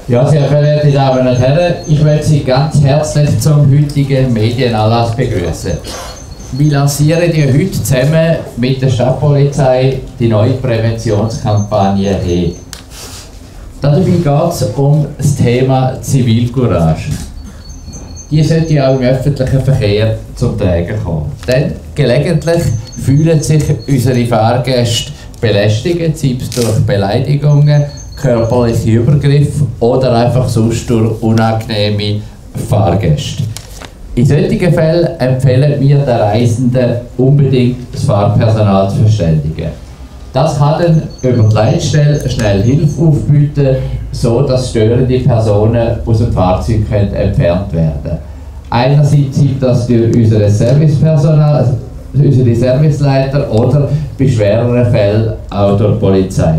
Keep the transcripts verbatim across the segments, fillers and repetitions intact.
Ja, sehr verehrte Damen und Herren, ich möchte Sie ganz herzlich zum heutigen Medienanlass begrüßen. Wir lancieren ja heute zusammen mit der Stadtpolizei die neue Präventionskampagne He. Dabei geht es um das Thema Zivilcourage. Die sollte auch im öffentlichen Verkehr zum Tragen kommen. Denn gelegentlich fühlen sich unsere Fahrgäste belästigt, sei es durch Beleidigungen, körperliche Übergriffe oder einfach sonst durch unangenehme Fahrgäste. In solchen Fällen empfehlen wir den Reisenden unbedingt das Fahrpersonal zu verständigen. Das kann dann über die Leitstelle schnell Hilfe aufbieten, so dass störende Personen aus dem Fahrzeug können entfernt werden. Einerseits sind das durch unser Servicepersonal, unsere Serviceleiter oder bei schwereren Fällen auch durch die Polizei.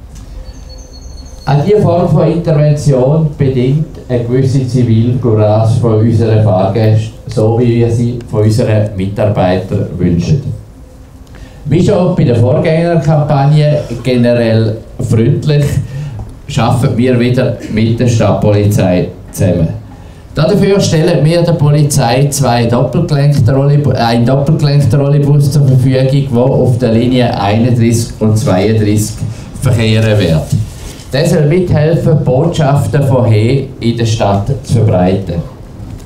Auch diese Form von Intervention bedingt eine gewisse Zivilcourage von unseren Fahrgästen, so wie wir sie von unseren Mitarbeitern wünschen. Wie schon bei der Vorgängerkampagne generell freundlich, arbeiten wir wieder mit der Stadtpolizei zusammen. Dafür stellen wir der Polizei zwei Doppelgelenktrolleybus, einen Doppelgelenktrolleybus zur Verfügung, der auf der Linie einunddreißig und zweiunddreißig verkehren wird. Der soll mithelfen, Botschaften von He in der Stadt zu verbreiten.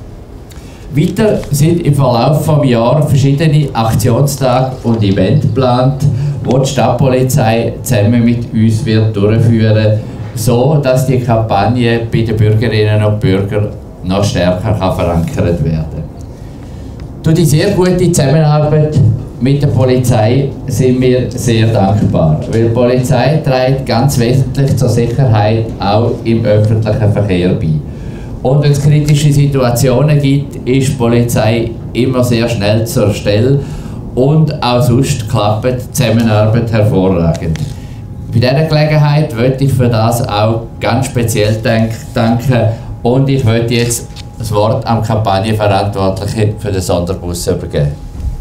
Weiter sind im Verlauf des Jahres verschiedene Aktionstage und Events geplant, die die Stadtpolizei zusammen mit uns wird durchführen, so dass die Kampagne bei den Bürgerinnen und Bürgern noch stärker kann verankert werden. Durch die sehr gute Zusammenarbeit mit der Polizei sind wir sehr dankbar, weil die Polizei trägt ganz wesentlich zur Sicherheit auch im öffentlichen Verkehr bei. Und wenn es kritische Situationen gibt, ist die Polizei immer sehr schnell zur Stelle und auch sonst klappt die Zusammenarbeit hervorragend. Bei dieser Gelegenheit möchte ich für das auch ganz speziell danken und ich möchte jetzt das Wort am Kampagnenverantwortlichen für den Sonderbus übergeben.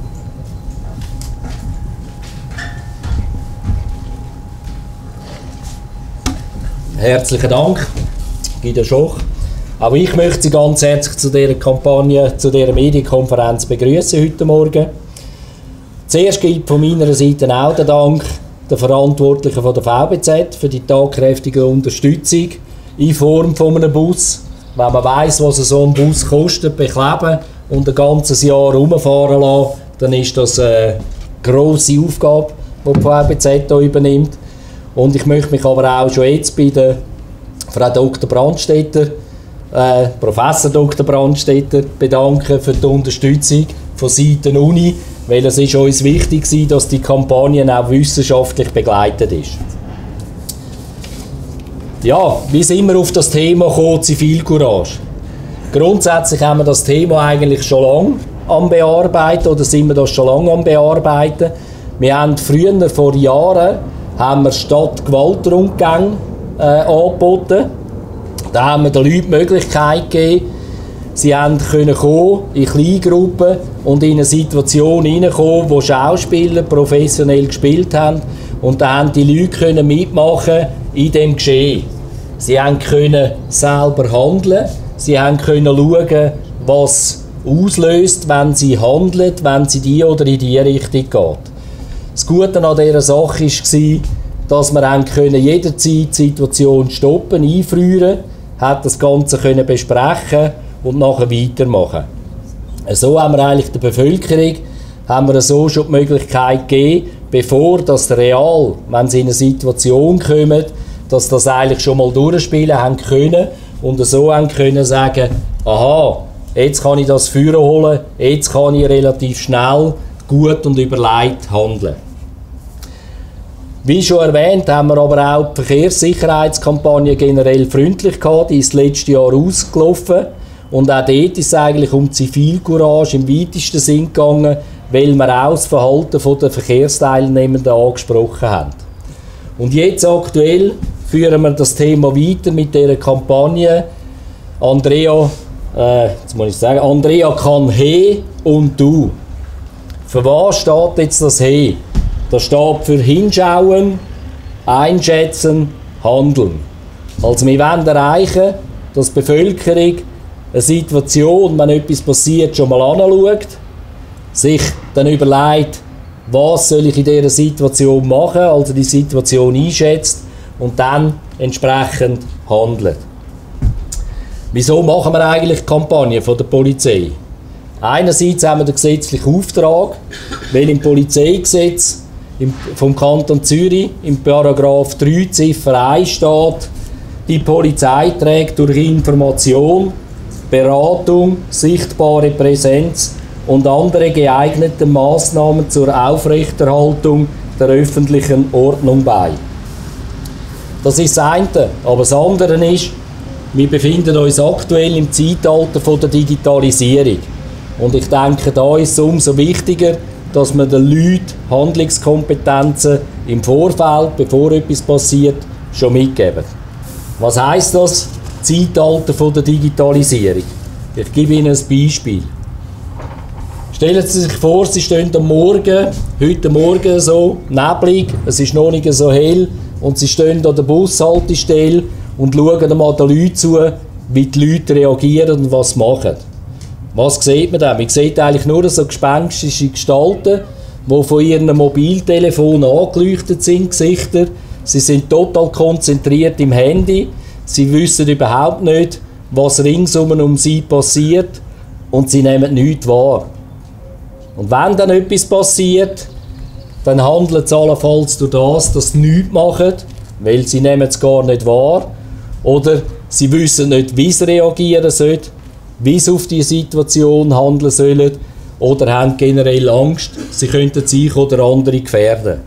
Herzlichen Dank, Guido Schoch. Auch ich möchte Sie ganz herzlich zu dieser Kampagne, zu dieser Medienkonferenz begrüßen heute Morgen. Zuerst gilt von meiner Seite auch der Dank der Verantwortlichen von der V B Z für die tatkräftige Unterstützung in Form von einem Bus. Wenn man weiss, was so ein Bus kostet, bekleben und ein ganzes Jahr herumfahren lassen, dann ist das eine grosse Aufgabe, die die V B Z hier übernimmt. Und ich möchte mich aber auch schon jetzt bei der Frau Doktor Brandstetter, äh, Professor Doktor Brandstetter bedanken für die Unterstützung von Seiten der Uni, weil es ist uns wichtig war, dass die Kampagne auch wissenschaftlich begleitet ist. Ja, wie sind wir auf das Thema gekommen, Zivilcourage? Grundsätzlich haben wir das Thema eigentlich schon lange am Bearbeiten, oder sind wir das schon lange am Bearbeiten. Wir haben früher, vor Jahren, haben wir statt Gewaltrundgänge äh, angeboten. Da haben wir den Leuten die Möglichkeit gegeben, sie können kommen in Kleingruppen und in eine Situation hineinkommen, wo Schauspieler professionell gespielt haben. Und da haben die Leute können mitmachen in dem Geschehen. Sie können selber handeln, sie können schauen, was auslöst, wenn sie handeln, wenn sie die oder in die Richtung geht. Das Gute an dieser Sache war, dass wir jederzeit die Situation stoppen, einfrieren, hat das Ganze können besprechen und nachher weitermachen. So haben wir eigentlich der Bevölkerung haben wir so schon die Möglichkeit gegeben, bevor das real, wenn sie in eine Situation kommen, dass das eigentlich schon mal durchspielen haben können und so haben können sagen, aha, jetzt kann ich das Feuer holen, jetzt kann ich relativ schnell, gut und überlegt handeln. Wie schon erwähnt, haben wir aber auch die Verkehrssicherheitskampagne generell freundlich gehabt, die ist letztes Jahr ausgelaufen. Und auch dort ist es eigentlich um Zivilcourage im weitesten Sinn gegangen, weil wir auch das Verhalten der Verkehrsteilnehmenden angesprochen haben. Und jetzt aktuell führen wir das Thema weiter mit dieser Kampagne Andrea, äh, jetzt muss ich sagen, Andrea kann He und du. Für was steht jetzt das He? Das steht für hinschauen, einschätzen, handeln. Also wir wollen erreichen, dass die Bevölkerung eine Situation, wenn etwas passiert, schon mal anschaut, sich dann überlegt, was soll ich in dieser Situation machen, also die Situation einschätzt und dann entsprechend handelt. Wieso machen wir eigentlich Kampagnen von der Polizei? Einerseits haben wir den gesetzlichen Auftrag, weil im Polizeigesetz vom Kanton Zürich im Paragraph drei Ziffer eins steht, die Polizei trägt durch Information, Beratung, sichtbare Präsenz und andere geeignete Maßnahmen zur Aufrechterhaltung der öffentlichen Ordnung bei. Das ist das eine. Aber das andere ist, wir befinden uns aktuell im Zeitalter von der Digitalisierung. Und ich denke, da ist es umso wichtiger, dass man den Leuten Handlungskompetenzen im Vorfeld, bevor etwas passiert, schon mitgeben. Was heisst das? Zeitalter von der Digitalisierung. Ich gebe Ihnen ein Beispiel. Stellen Sie sich vor, Sie stehen am Morgen, heute Morgen so neblig, es ist noch nicht so hell, und Sie stehen an der Bushaltestelle und schauen mal den Leuten zu, wie die Leute reagieren und was machen. Was sieht man dann? Man sieht eigentlich nur so gespenstische Gestalten, die von ihren Mobiltelefonen angeleuchtet sind, Gesichter. Sie sind total konzentriert im Handy. Sie wissen überhaupt nicht, was ringsum um sie passiert, und sie nehmen nichts wahr. Und wenn dann etwas passiert, dann handeln sie allenfalls durch das, dass sie nichts machen, weil sie nehmen es gar nicht wahr, oder sie wissen nicht, wie sie reagieren sollen, wie sie auf die Situation handeln sollen, oder haben generell Angst, sie könnten sich oder andere gefährden.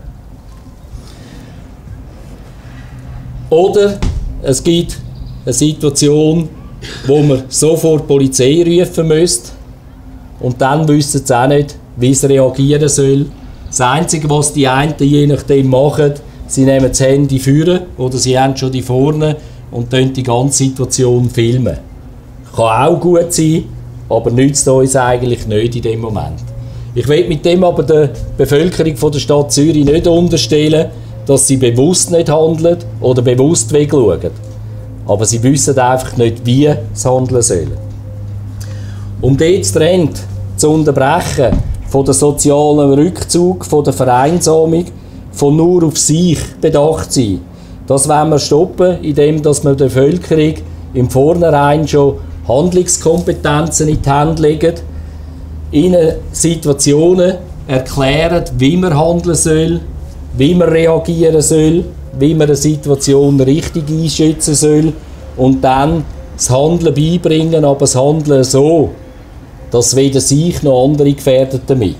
Oder es gibt eine Situation, wo man sofort die Polizei rufen müsste, und dann wissen sie auch nicht, wie sie reagieren soll. Das Einzige, was die einen je nachdem machen, sie nehmen das Handy führen oder sie haben schon die vorne und filmen die ganze Situation filmen. Kann auch gut sein, aber nützt uns eigentlich nicht in dem Moment. Ich will mit dem aber der Bevölkerung von der Stadt Zürich nicht unterstellen, dass sie bewusst nicht handeln oder bewusst wegschauen. Aber sie wissen einfach nicht, wie sie handeln sollen. Um diesen Trend zu unterbrechen, von der sozialen Rückzug, von der Vereinsamung, von nur auf sich bedacht sein, das wollen wir stoppen, indem dass wir der Bevölkerung im Vornherein schon Handlungskompetenzen in die Hände legen, ihnen Situationen erklären, wie man handeln soll, wie man reagieren soll, wie man eine Situation richtig einschätzen soll, und dann das Handeln beibringen, aber das Handeln so, dass weder sich noch andere gefährden damit.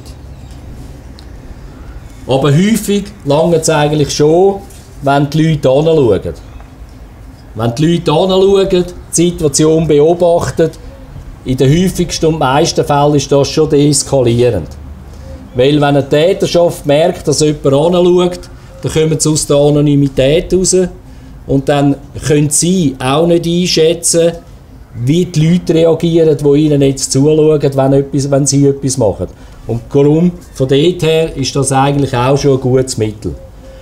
Aber häufig langt es eigentlich schon, wenn die Leute hinschauen. Wenn die Leute hinschauen, die Situation beobachten, in den häufigsten und meisten Fällen ist das schon deeskalierend. Weil wenn eine Täterschaft merkt, dass jemand hinschaut, dann kommen sie aus der Anonymität raus, und dann können sie auch nicht einschätzen, wie die Leute reagieren, die ihnen jetzt zuschauen, wenn, etwas, wenn sie etwas machen. Und darum, von dort her, ist das eigentlich auch schon ein gutes Mittel.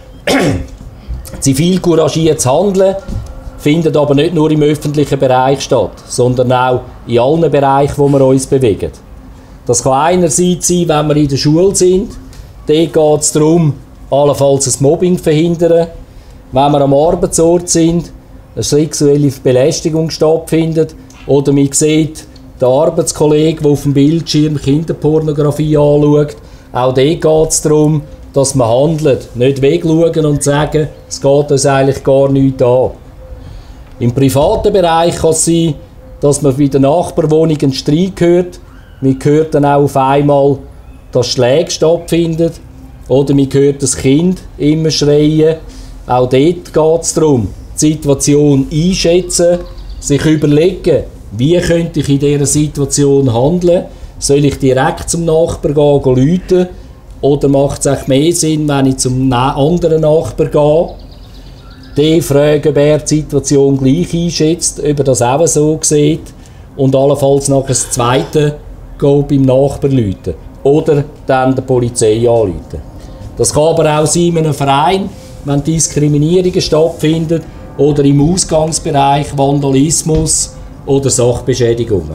Zivil couragiertes Handeln findet aber nicht nur im öffentlichen Bereich statt, sondern auch in allen Bereichen, wo wir uns bewegen. Das kann einerseits sein, wenn wir in der Schule sind. Dort geht es darum, allenfalls ein Mobbing zu verhindern. Wenn wir am Arbeitsort sind, eine sexuelle Belästigung stattfindet, oder man sieht den Arbeitskollegen, der auf dem Bildschirm Kinderpornografie anschaut. Auch dort geht es darum, dass man handelt, nicht wegschauen und sagen, es geht uns eigentlich gar nichts an. Im privaten Bereich kann es sein, dass man bei der Nachbarwohnung einen Streit hört. Man hört dann auch auf einmal, dass Schläge stattfinden. Oder man hört das Kind immer schreien. Auch dort geht es darum, die Situation einschätzen, sich überlegen, wie könnte ich in dieser Situation handeln. Soll ich direkt zum Nachbarn gehen, gehen rufen? Oder macht es auch mehr Sinn, wenn ich zum anderen Nachbarn gehe? Die fragen, ob er die Situation gleich einschätzt, ob er das auch so sieht, und allenfalls nachher das Zweite gehen beim Nachbarn rufen. Oder dann der Polizei anrufen. Das kann aber auch sein in einem Verein, wenn Diskriminierungen stattfinden oder im Ausgangsbereich Vandalismus oder Sachbeschädigungen.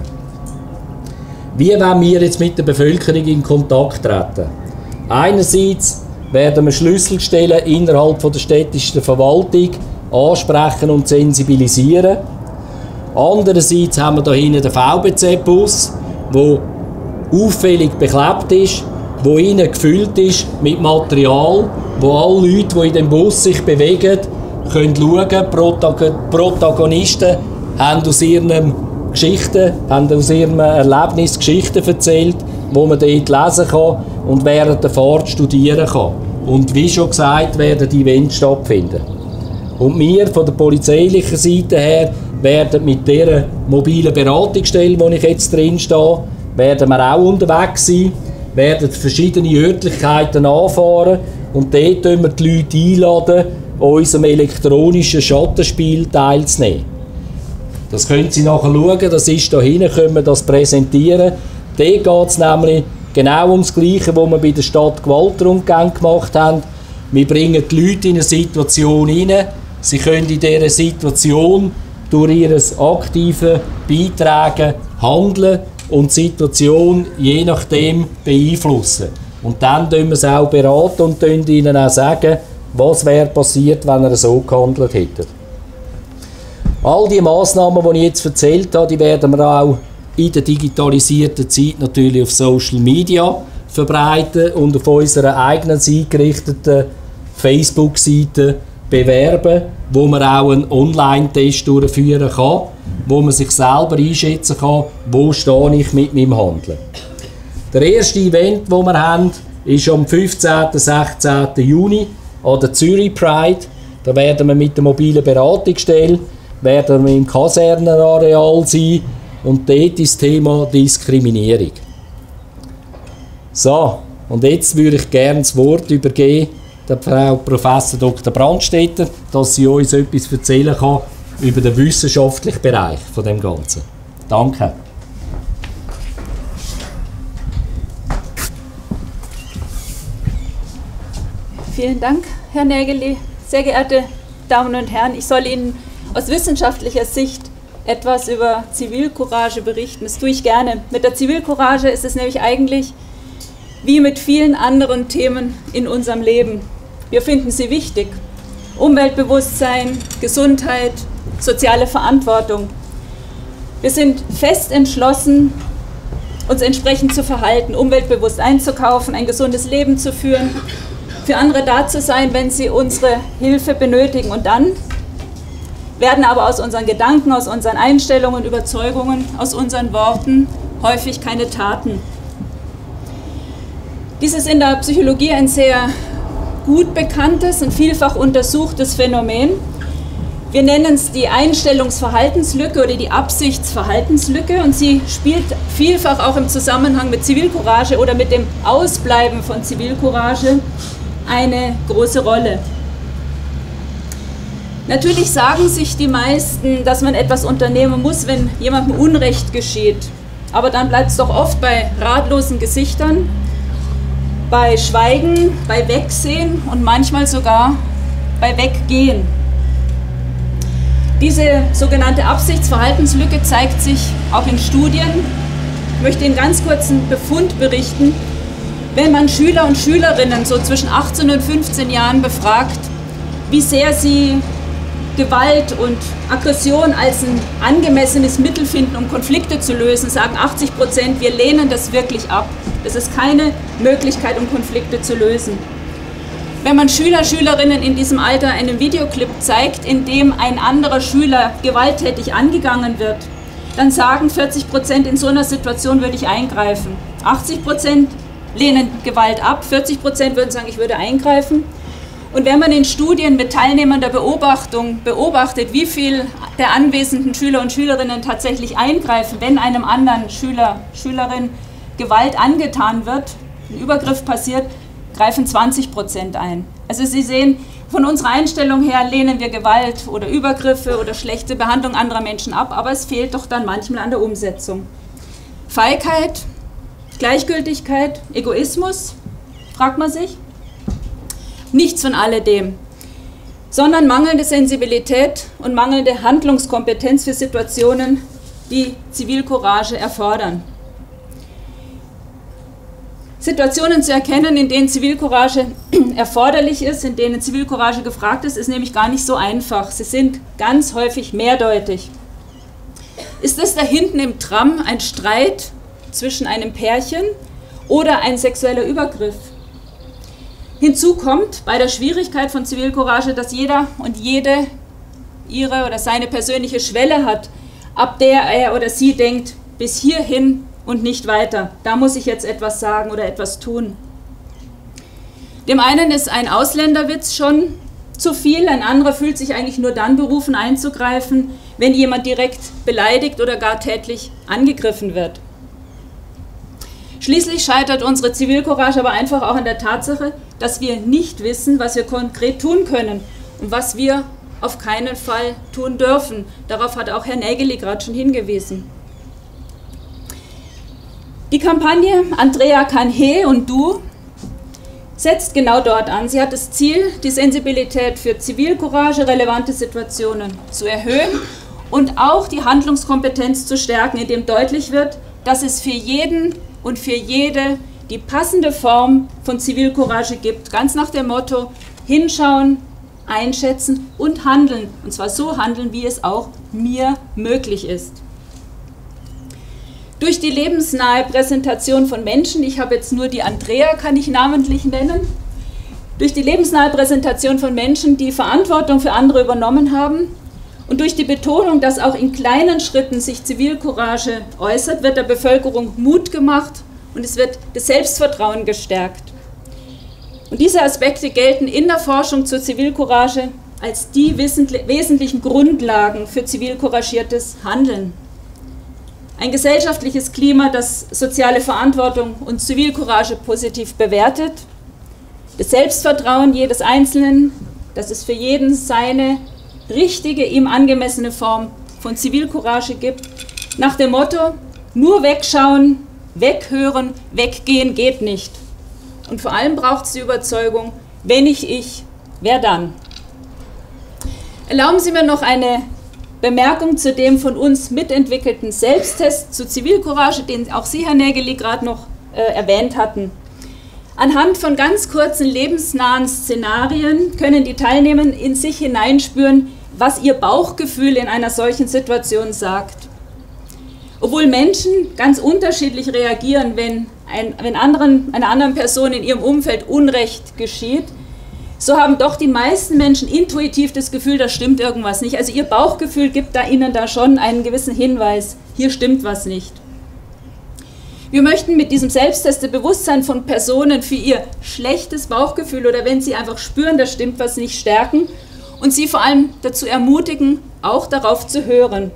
Wie wollen wir jetzt mit der Bevölkerung in Kontakt treten? Einerseits werden wir Schlüsselstellen innerhalb der städtischen Verwaltung ansprechen und sensibilisieren. Andererseits haben wir hier hinten den V B Z-Bus, der auffällig beklebt ist, der innen gefüllt ist mit Material, wo alle Leute, die in dem Bus sich bewegen, können schauen. Protagonisten haben aus ihren Geschichten, haben aus ihrem Erlebnis Geschichten erzählt, die man dort lesen kann und während der Fahrt studieren kann. Und wie schon gesagt, werden die Events stattfinden. Und wir von der polizeilichen Seite her werden mit dieser mobilen Beratungsstelle, wo ich jetzt drin stehe, werden wir auch unterwegs sein, werden verschiedene Örtlichkeiten anfahren und dort einladen wir die Leute einladen, an unserem elektronischen Schattenspiel teilzunehmen. Das können Sie nachher schauen, das ist hier hinten, können wir das präsentieren. Dort geht es nämlich genau ums Gleiche, was wir bei der Stadt Gewaltrundgang gemacht haben. Wir bringen die Leute in eine Situation hinein. Sie können in dieser Situation durch ihr aktives Beitragen handeln und die Situation je nachdem beeinflussen. Und dann beraten wir es auch beraten und sagen ihnen auch sagen, was wäre passiert, wenn er so gehandelt hätte. All die Massnahmen, die ich jetzt erzählt habe, die werden wir auch in der digitalisierten Zeit natürlich auf Social Media verbreiten und auf unserer eigenen eingerichteten Facebook-Seite bewerben, wo man auch einen Online-Test durchführen kann, wo man sich selber einschätzen kann, wo stehe ich mit meinem Handeln. Der erste Event, das wir haben, ist am fünfzehnten und sechzehnten Juni an der Zürich Pride. Da werden wir mit der mobilen Beratungsstelle werden wir im Kasernenareal sein und dort ist das Thema Diskriminierung. So, und jetzt würde ich gerne das Wort übergeben der Frau Professor Doktor Brandstetter, dass sie uns etwas erzählen kann über den wissenschaftlichen Bereich von dem Ganzen. Danke. Vielen Dank, Herr Nägeli. Sehr geehrte Damen und Herren, ich soll Ihnen aus wissenschaftlicher Sicht etwas über Zivilcourage berichten. Das tue ich gerne. Mit der Zivilcourage ist es nämlich eigentlich wie mit vielen anderen Themen in unserem Leben. Wir finden sie wichtig. Umweltbewusstsein, Gesundheit, soziale Verantwortung. Wir sind fest entschlossen, uns entsprechend zu verhalten, umweltbewusst einzukaufen, ein gesundes Leben zu führen, für andere da zu sein, wenn sie unsere Hilfe benötigen. Und dann werden aber aus unseren Gedanken, aus unseren Einstellungen, Überzeugungen, aus unseren Worten häufig keine Taten. Dies ist in der Psychologie ein sehr gut bekanntes und vielfach untersuchtes Phänomen. Wir nennen es die Einstellungsverhaltenslücke oder die Absichtsverhaltenslücke und sie spielt vielfach auch im Zusammenhang mit Zivilcourage oder mit dem Ausbleiben von Zivilcourage eine große Rolle. Natürlich sagen sich die meisten, dass man etwas unternehmen muss, wenn jemandem Unrecht geschieht. Aber dann bleibt es doch oft bei ratlosen Gesichtern, bei Schweigen, bei Wegsehen und manchmal sogar bei Weggehen. Diese sogenannte Absichtsverhaltenslücke zeigt sich auch in Studien. Ich möchte Ihnen ganz kurz einen Befund berichten. Wenn man Schüler und Schülerinnen so zwischen achtzehn und fünfzehn Jahren befragt, wie sehr sie Gewalt und Aggression als ein angemessenes Mittel finden, um Konflikte zu lösen, sagen achtzig Prozent, wir lehnen das wirklich ab. Das ist keine Möglichkeit, um Konflikte zu lösen. Wenn man Schüler, Schülerinnen in diesem Alter einen Videoclip zeigt, in dem ein anderer Schüler gewalttätig angegangen wird, dann sagen vierzig Prozent, in so einer Situation würde ich eingreifen. achtzig Prozent lehnen Gewalt ab, vierzig Prozent würden sagen, ich würde eingreifen. Und wenn man in Studien mit Teilnehmern der Beobachtung beobachtet, wie viel der anwesenden Schüler und Schülerinnen tatsächlich eingreifen, wenn einem anderen Schüler, Schülerin Gewalt angetan wird, ein Übergriff passiert, greifen zwanzig Prozent ein. Also Sie sehen, von unserer Einstellung her lehnen wir Gewalt oder Übergriffe oder schlechte Behandlung anderer Menschen ab, aber es fehlt doch dann manchmal an der Umsetzung. Feigheit, Gleichgültigkeit, Egoismus, fragt man sich. Nichts von alledem. sondern mangelnde Sensibilität und mangelnde Handlungskompetenz für Situationen, die Zivilcourage erfordern. Situationen zu erkennen, in denen Zivilcourage erforderlich ist, in denen Zivilcourage gefragt ist, ist nämlich gar nicht so einfach. Sie sind ganz häufig mehrdeutig. Ist es da hinten im Tram ein Streit zwischen einem Pärchen oder ein sexueller Übergriff? Hinzu kommt bei der Schwierigkeit von Zivilcourage, dass jeder und jede ihre oder seine persönliche Schwelle hat, ab der er oder sie denkt, bis hierhin und nicht weiter. Da muss ich jetzt etwas sagen oder etwas tun. Dem einen ist ein Ausländerwitz schon zu viel, ein anderer fühlt sich eigentlich nur dann berufen einzugreifen, wenn jemand direkt beleidigt oder gar tätlich angegriffen wird. Schließlich scheitert unsere Zivilcourage aber einfach auch an der Tatsache, dass wir nicht wissen, was wir konkret tun können und was wir auf keinen Fall tun dürfen. Darauf hat auch Herr Nägeli gerade schon hingewiesen. Die Kampagne Andrea kann he und du setzt genau dort an. Sie hat das Ziel, die Sensibilität für Zivilcourage, relevante Situationen zu erhöhen und auch die Handlungskompetenz zu stärken, indem deutlich wird, dass es für jeden und für jede die passende Form von Zivilcourage gibt. Ganz nach dem Motto, hinschauen, einschätzen und handeln. Und zwar so handeln, wie es auch mir möglich ist. Durch die lebensnahe Präsentation von Menschen, ich habe jetzt nur die Andrea, kann ich namentlich nennen, durch die lebensnahe Präsentation von Menschen, die Verantwortung für andere übernommen haben und durch die Betonung, dass auch in kleinen Schritten sich Zivilcourage äußert, wird der Bevölkerung Mut gemacht und es wird das Selbstvertrauen gestärkt. Und diese Aspekte gelten in der Forschung zur Zivilcourage als die wesentlichen Grundlagen für zivilcouragiertes Handeln. Ein gesellschaftliches Klima, das soziale Verantwortung und Zivilcourage positiv bewertet, das Selbstvertrauen jedes Einzelnen, dass es für jeden seine richtige, ihm angemessene Form von Zivilcourage gibt, nach dem Motto, nur wegschauen, weghören, weggehen geht nicht. Und vor allem braucht es die Überzeugung, wenn nicht ich, wer dann? Erlauben Sie mir noch eine Bemerkung zu dem von uns mitentwickelten Selbsttest zu Zivilcourage, den auch Sie, Herr Nägeli, gerade noch äh, erwähnt hatten. Anhand von ganz kurzen, lebensnahen Szenarien können die Teilnehmer in sich hineinspüren, was ihr Bauchgefühl in einer solchen Situation sagt. Obwohl Menschen ganz unterschiedlich reagieren, wenn, ein, wenn anderen, einer anderen Person in ihrem Umfeld Unrecht geschieht, so haben doch die meisten Menschen intuitiv das Gefühl, da stimmt irgendwas nicht. Also ihr Bauchgefühl gibt da ihnen da schon einen gewissen Hinweis, hier stimmt was nicht. Wir möchten mit diesem Selbsttest das Bewusstsein von Personen für ihr schlechtes Bauchgefühl oder wenn sie einfach spüren, da stimmt was nicht, stärken und sie vor allem dazu ermutigen, auch darauf zu hören.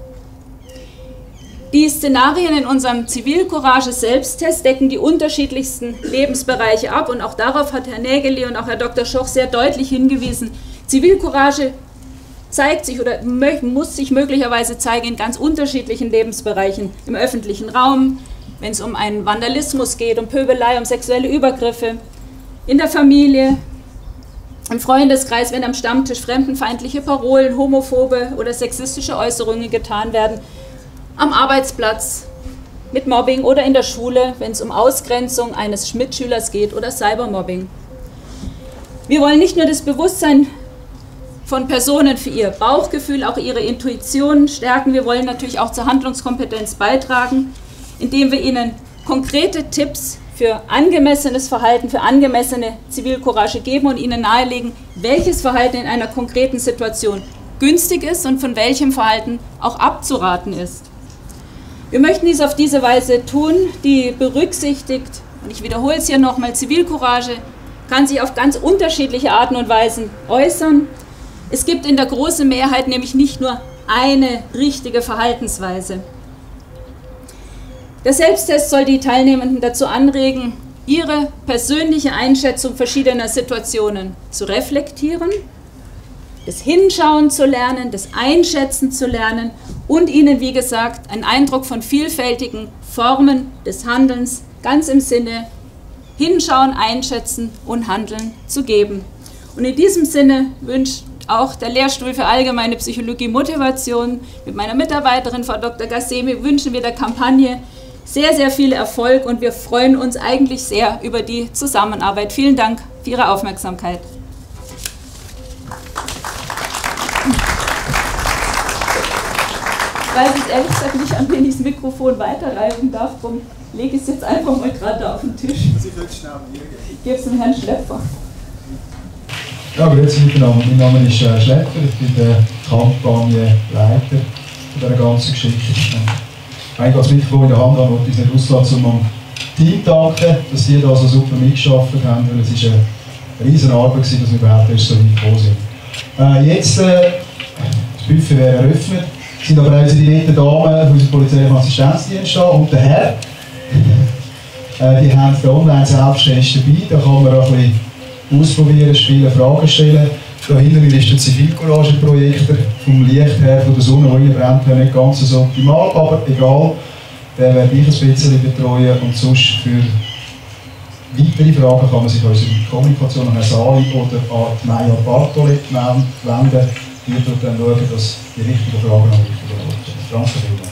Die Szenarien in unserem Zivilcourage-Selbsttest decken die unterschiedlichsten Lebensbereiche ab und auch darauf hat Herr Nägeli und auch Herr Doktor Schoch sehr deutlich hingewiesen. Zivilcourage zeigt sich oder muss sich möglicherweise zeigen in ganz unterschiedlichen Lebensbereichen. Im öffentlichen Raum, wenn es um einen Vandalismus geht, um Pöbelei, um sexuelle Übergriffe, in der Familie, im Freundeskreis, wenn am Stammtisch fremdenfeindliche Parolen, homophobe oder sexistische Äußerungen getan werden, am Arbeitsplatz, mit Mobbing oder in der Schule, wenn es um Ausgrenzung eines Mitschülers geht oder Cybermobbing. Wir wollen nicht nur das Bewusstsein von Personen für ihr Bauchgefühl, auch ihre Intuition stärken, wir wollen natürlich auch zur Handlungskompetenz beitragen, indem wir ihnen konkrete Tipps für angemessenes Verhalten, für angemessene Zivilcourage geben und ihnen nahelegen, welches Verhalten in einer konkreten Situation günstig ist und von welchem Verhalten auch abzuraten ist. Wir möchten dies auf diese Weise tun, die berücksichtigt, und ich wiederhole es hier nochmal, Zivilcourage kann sich auf ganz unterschiedliche Arten und Weisen äußern. Es gibt in der großen Mehrheit nämlich nicht nur eine richtige Verhaltensweise. Der Selbsttest soll die Teilnehmenden dazu anregen, ihre persönliche Einschätzung verschiedener Situationen zu reflektieren, das Hinschauen zu lernen, das Einschätzen zu lernen und ihnen, wie gesagt, einen Eindruck von vielfältigen Formen des Handelns ganz im Sinne Hinschauen, Einschätzen und Handeln zu geben. Und in diesem Sinne wünsche auch der Lehrstuhl für allgemeine Psychologie Motivation. Mit meiner Mitarbeiterin, Frau Doktor Gassemi, wünschen wir der Kampagne sehr, sehr viel Erfolg und wir freuen uns eigentlich sehr über die Zusammenarbeit. Vielen Dank für Ihre Aufmerksamkeit. Ich weiß jetzt ehrlich gesagt nicht, an wen ich das Mikrofon weiterreichen darf, darum lege ich es jetzt einfach mal gerade auf den Tisch. Ich gebe es dem Herrn Schlepper. Ja, grüezi miteinander. Mein Name ist äh, Schlepper, ich bin der Kampagnenleiter dieser ganzen Geschichte. Wenn ich das Mikrofon in der Hand habe, wollte ich es nicht auslassen, um am Team danken, dass die da so super mitgearbeitet haben, weil es ist eine riesen Arbeit gewesen, dass wir überhaupt erst so weit gekommen sind. Äh, jetzt, äh, das Buffet wäre eröffnet, sind aber auch unsere netten Damen von unserem polizeilichen Assistenzdienst da und der Herr. äh, die haben den Online-Selbsttest dabei, da kann man ein bisschen ausprobieren, spielen, Fragen stellen. Da hinter mir ist der Zivilcourage-Projektor, vom Licht her, von der Sonne, die reinbrennt, nicht ganz so optimal, aber egal, den werde ich ein bisschen betreuen und sonst für weitere Fragen kann man sich unsere Kommunikation an Herrn Sali oder an Maja Bartoli wenden. Die wird dann schauen, dass die richtigen Fragen an die richtigen Leute. Danke.